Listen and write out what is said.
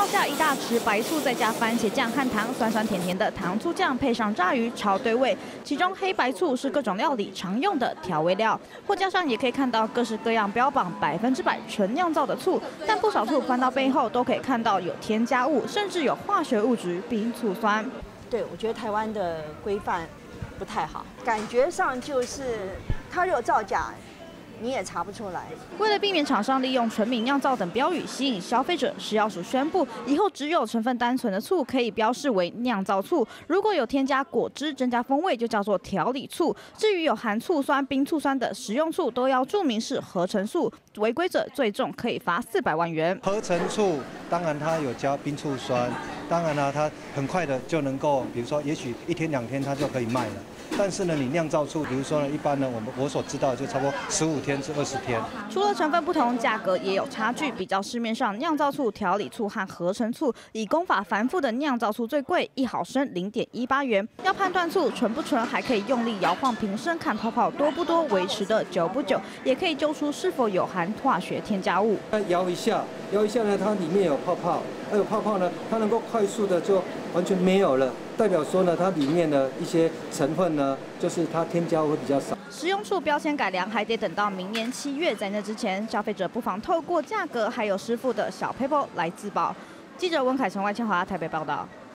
价一大匙白醋，再加番茄酱和糖，酸酸甜甜的糖醋酱配上炸鱼，超对味。其中黑白醋是各种料理常用的调味料，货架上也可以看到各式各样标榜100%纯酿造的醋，但不少醋翻到背后都可以看到有添加物，甚至有化学物质冰醋酸。 对，我觉得台湾的规范不太好，感觉上就是它如果造假，你也查不出来。 为了避免厂商利用纯米酿造等标语吸引消费者，食药署宣布，以后只有成分单纯的醋可以标示为酿造醋，如果有添加果汁增加风味，就叫做调理醋。至于有含醋酸、冰醋酸的食用醋，都要注明是合成醋，违规者最重可以罚400万元。 合成醋当然它有加冰醋酸，当然呢它很快的就能够，比如说也许1天2天它就可以卖了。但是呢，你酿造醋，比如说呢，一般呢，我所知道就差不多15天至20天。 除了成分不同，价格也有差距。比较市面上酿造醋、调理醋和合成醋，以工法繁复的酿造醋最贵，1毫升0.18元。要判断醋纯不纯，还可以用力摇晃瓶身，看泡泡多不多，维持的久不久，也可以揪出是否有含化学添加物。 摇一下呢，它里面有泡泡，有泡泡呢，它能够快速的就完全没有了。代表说呢，它里面的一些成分呢，就是它添加物会比较少。 食用醋标签改良还得等到明年7月，在那之前，消费者不妨透过价格还有师傅的小 paper 来自保。记者温凯成、外千华台北报道。